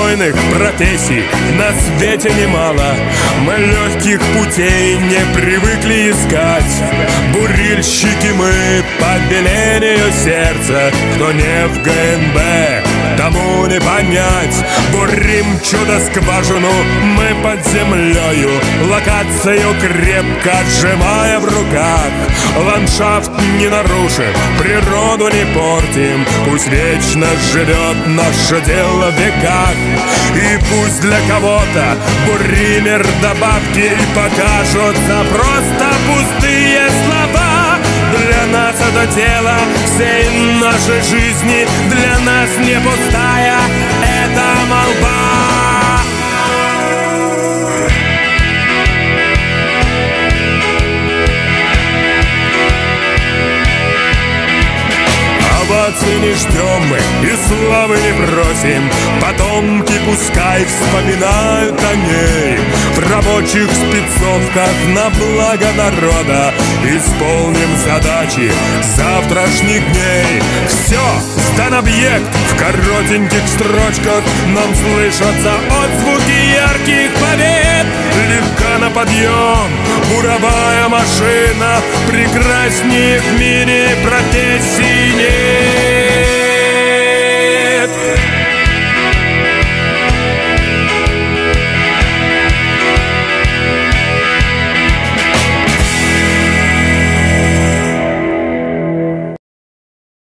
достойных профессий на свете немало. Мы легких путей не привыкли искать. Бурильщики мы по велению сердца. Кто не в ГНБ, тому не понять. Бурим чудо-скважину мы под землею, локацию крепко сжимая в руках. Ландшафт не нарушим, природу не портим. Пусть вечно живет наше дело в веках. И пусть для кого-то буример добавки покажутся просто пустые слова. Для нас это дело всей нашей жизни, для нас не пустая эта молва. Овации не ждем мы и славы не просим. Потомки пускай вспоминают о ней. В рабочих спецовках на благо народа исполним задачи завтрашних дней. Все, сдан объект, в коротеньких строчках нам слышатся отзвуки ярких побед. Легка на подъем буровая машина, прекраснее в мире профессий нет.